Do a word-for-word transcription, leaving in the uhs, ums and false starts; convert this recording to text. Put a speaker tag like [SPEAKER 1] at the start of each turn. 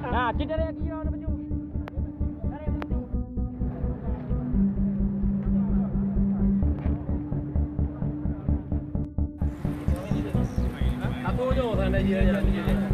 [SPEAKER 1] Nah, kita dari lagi orang baju. Dari baju. Aku je sana dia jalan dia.